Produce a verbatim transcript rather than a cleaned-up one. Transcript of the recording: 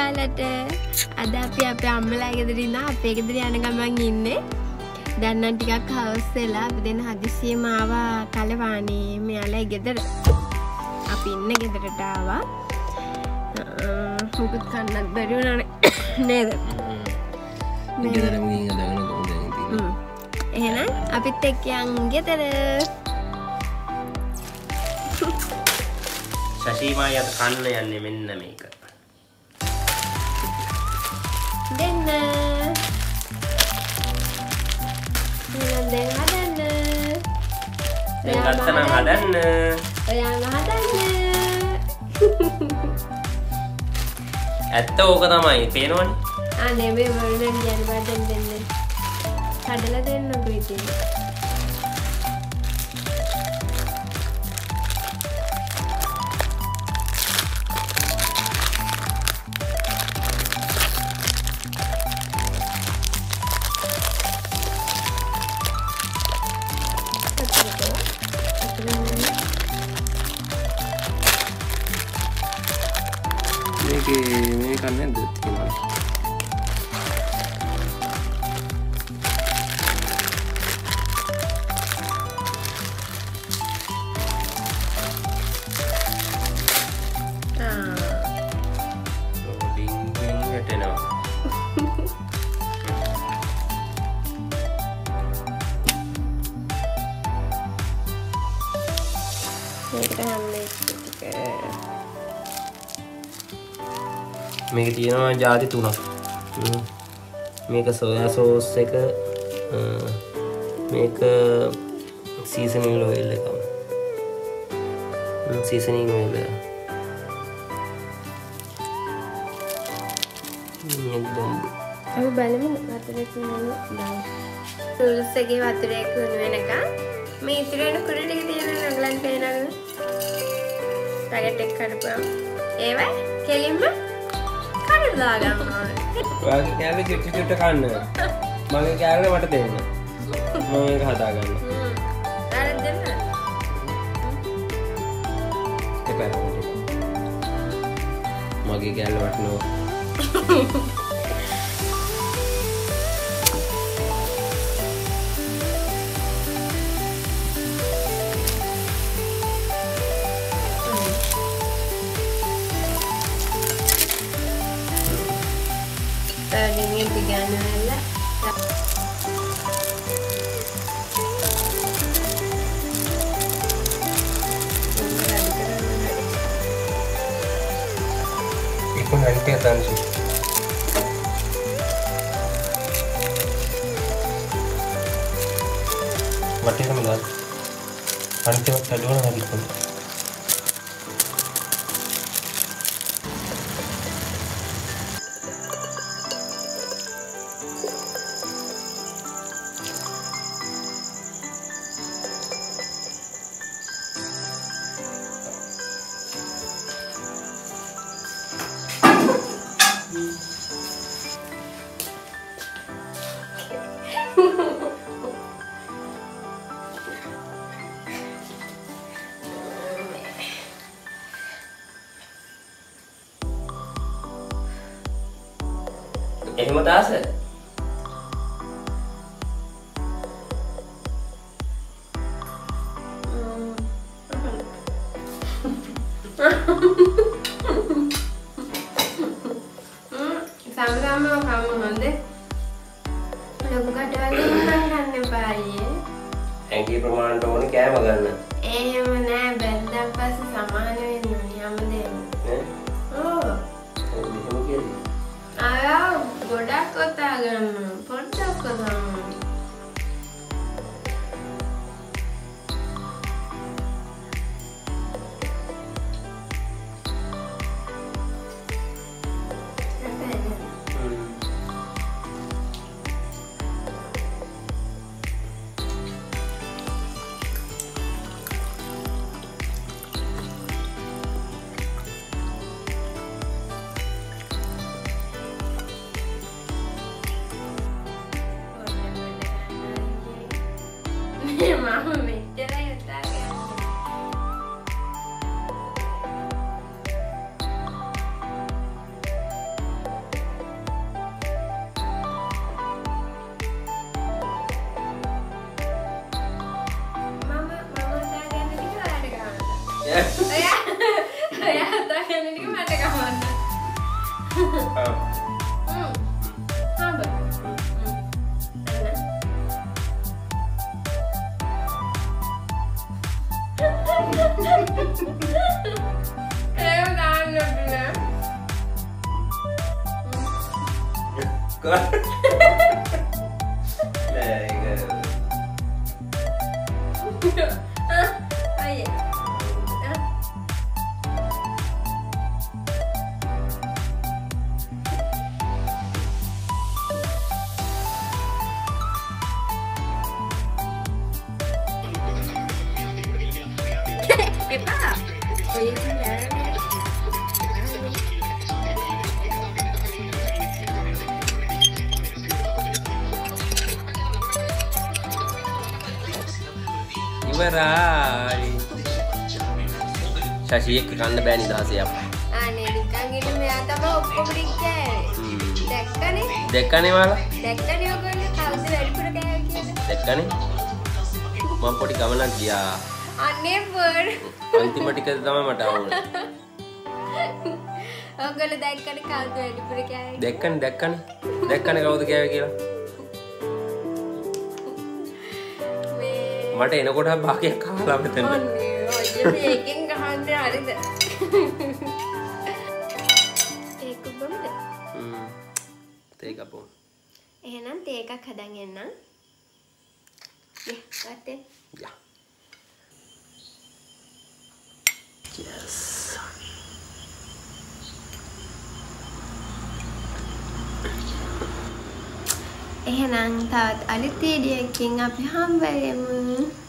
ඔයාලට. අද අපි අපේ අම්මලා ගෙදර ඉඳන් අපේ ගෙදර යන ගමන් ඉන්නේ. දැන් නම් ටිකක් හවස් වෙලා අපි දෙන හදිස්සියෙම ආවා කලවානේ මෙයාලා ගෙදර. අපි ඉන්න ගෙදරට ආවා. මුකුත් කන්නත් බැරි වුණානේ නේද? ගෙදරම ගිහින් අදගෙන කොහොමද ඉතින්. එහෙනම් අපිත් එක්ක යන් ගෙදර. ශෂීමායි අද කන්න යන්නේ මෙන්න මේක. දෙන්න. එහෙනම් දැන් හදන්න. දැන් ගත්තා නම් හදන්න. ඔයාම හදන්න. ඇත්ත ඕක තමයි පේනවනේ. ආ නෙමෙයි වරුණ කියන්නේ බඩෙන් දෙන්න. කඩලා දෙන්නකෝ ඉතින්. මේකේ මේක නැද්ද තියෙනවා. මේක තියෙනවා ಜಾති තුනක්. මේක සෝයා සෝස් එක, මේක සීසනින් ඔයිල් එක. සීසනින් ඔයිල් එක. මේක බොම්බ. අපි බලමු වතුරේ කුණු දාමු. සෝස් එකේ වතුරේ කුණු වෙනකන් මේ ඉතිරි වෙන කුඩු ටික තියෙනවා නගලන් පේනවද? පැකට් එක කඩපුවම ඒවයි කෙලින්ම කඩලා ගන්නවා. ඔයාගේ කෑල්ල චුට්ටු චුට්ටු කන්න. මගේ කෑල්ල මට දෙන්න. මම මේක හදා ගන්නවා. හ්ම්. ආරෙන් දෙන්න. එපා. මගේ කෑල්ල වටනවා. Ini digana lah. Ikut nanti akan sih. Mati sama dah. Nanti waktu dua nanti pun. එහෙම දාස sama-sama kamu nanti udah buka doanya makan nih bayi ඇඟේ ප්‍රමාණයට ඕනේ කෑම ගන්න. එහෙම නෑ බැලුම් පස්සේ සමාන වෙන්න ඕනේ හැමදේම. ඈ? ඔව්. එහෙම කියන්නේ. ආ ගොඩක් කතා ගන්න පොඩ්ඩක් කතා කරන්න. Ah. Hmm. Hamba. Hmm. Ana. Kaya magkano na? Kau. Lega. Ah, ayo. Ah. Epa. Oh, ini ya. ඉවරයි. ශශි එක්ක කන්න බෑ නිදහසේ අප්පා. අනේ නිකන් ඉන්න මෙයා තමයි ඔක්කොම ටික කෑවේ. දැක්කනේ? දැක්කනේ මාලා? දැක්කනේ ඔයගොල්ලෝ කවුද වැඩිපුර කෑවේ කියලා? දැක්කනේ? මම පොඩි ගමනක් ගියා. අනේ බර්. අන්තිම ටික තමයි මට ආවුනේ. ඔයගොල්ලෝ දැක්කනේ කවුද වැඩිපුර කෑවේ? දැක්කනේ දැක්කනේ. දැක්කනේ කවුද කෑවේ කියලා. මට එනකොට භාගයක් කාලා මෙතන. අනේ ඔය මේකෙන් ගහන්නේ හරිද? ඒක බොමුද? හ්ම්. තේ කපමු. එහෙනම් තේ එකක් හදන් එන්නම්. ය ගත්තේ. යා. Yes. එහෙනම් තවත් අලුත් වීඩියෝ එකකින් අපි හම්බ වෙමු.